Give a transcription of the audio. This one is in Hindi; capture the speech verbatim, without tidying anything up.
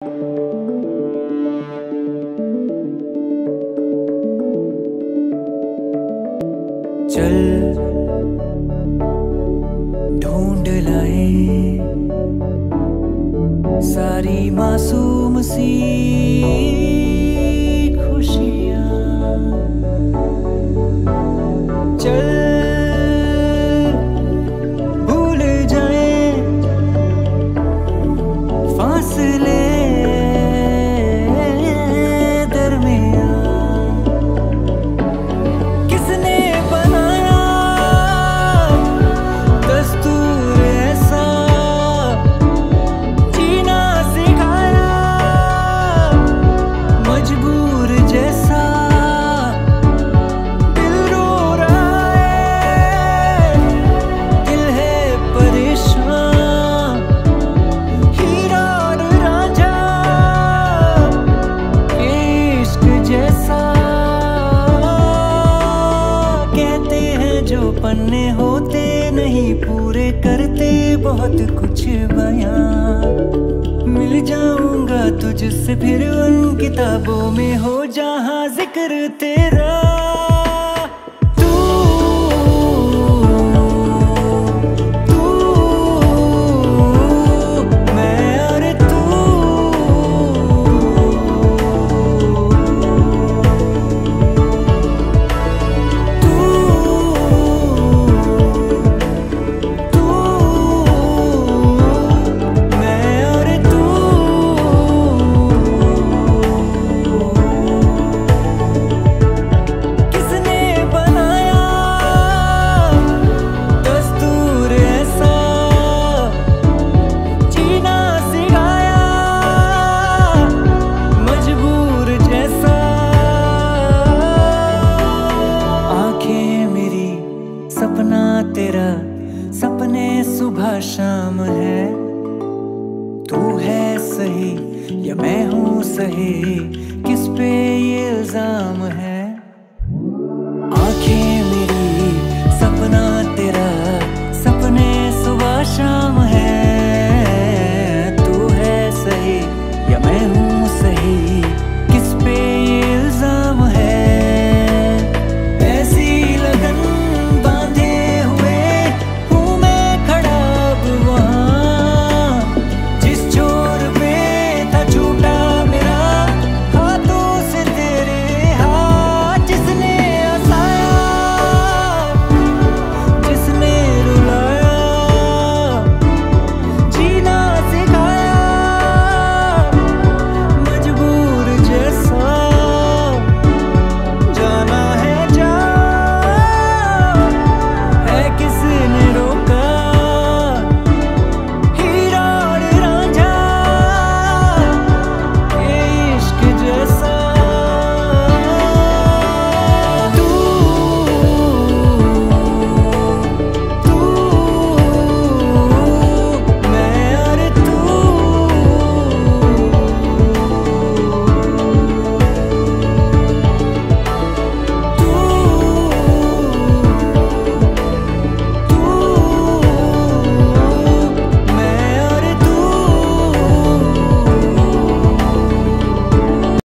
चल ढूंढ लाए सारी मासूम सी खुशियाँ। चल भूल जाए फासले जो पन्ने होते नहीं पूरे करते बहुत कुछ बयां। मिल जाऊंगा तुझसे फिर उन किताबों में हो जहां जिक्र तेरा। सपना तेरा सपने सुबह शाम है। तू है सही या मैं हूँ सही, किस पे ये इल्जाम है। आंखें मेरी सपना तेरा सपने सुबह शाम है। तू है सही या मैं हूँ